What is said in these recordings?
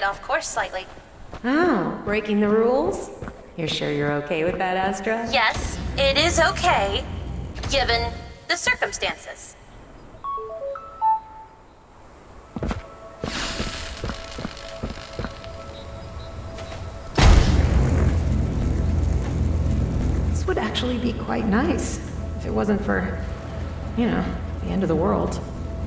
off course slightly. Oh, breaking the rules? You're sure you're okay with that, Astra? Yes, it is okay, given the circumstances. This would actually be quite nice, if it wasn't for, you know, the end of the world.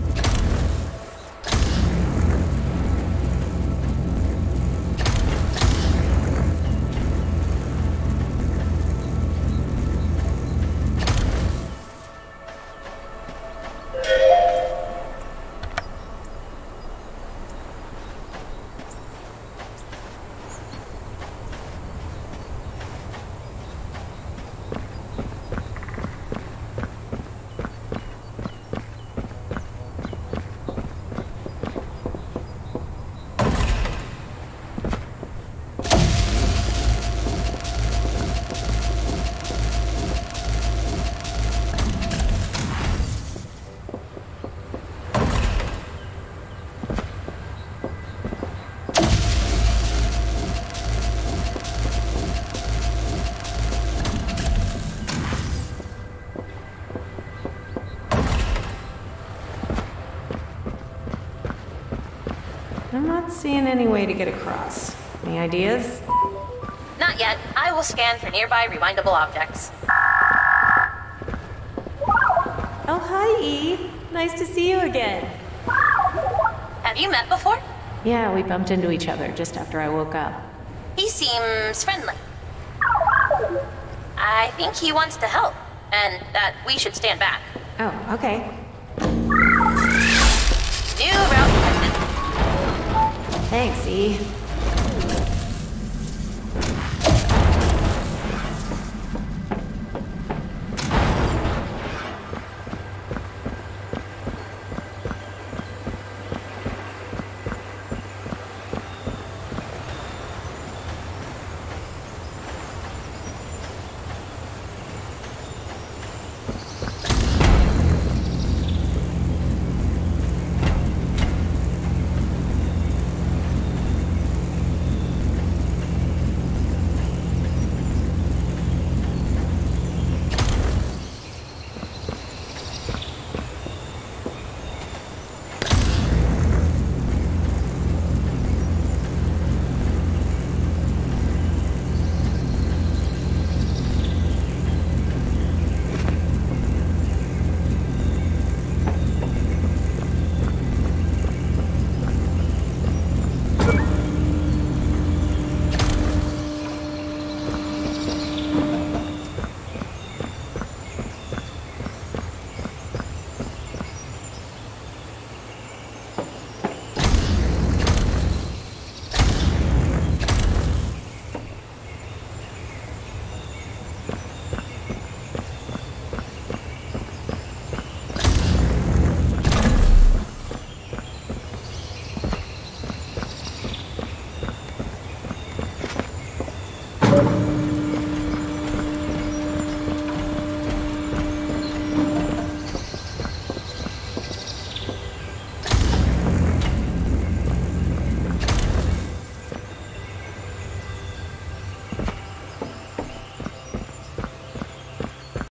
I'm not seeing any way to get across. Any ideas? Not yet. I will scan for nearby rewindable objects. Oh, hi, E. Nice to see you again. Have you met before? Yeah, we bumped into each other just after I woke up. He seems friendly. I think he wants to help, and that we should stand back. Oh, okay. New route detected. Thanks, E.